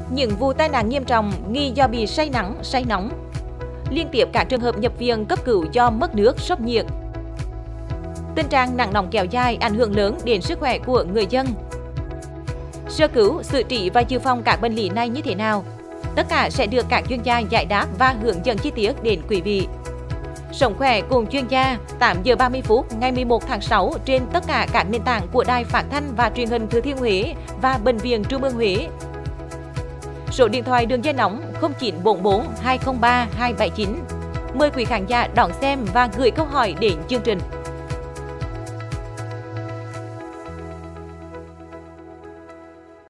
Những vụ tai nạn nghiêm trọng nghi do bị say nắng, say nóng. Liên tiếp các trường hợp nhập viện cấp cứu do mất nước, sốc nhiệt. Tình trạng nắng nóng kéo dài ảnh hưởng lớn đến sức khỏe của người dân. Sơ cứu, xử trí và dự phòng các bệnh lý này như thế nào? Tất cả sẽ được các chuyên gia giải đáp và hướng dẫn chi tiết đến quý vị. Sống khỏe cùng chuyên gia, 8 giờ 30 phút ngày 11 tháng 6 trên tất cả các nền tảng của Đài Phát thanh và Truyền hình Thừa Thiên Huế và Bệnh viện Trung ương Huế. Số điện thoại đường dây nóng 0944 203 279. Mời quý khán giả đón xem và gửi câu hỏi đến chương trình.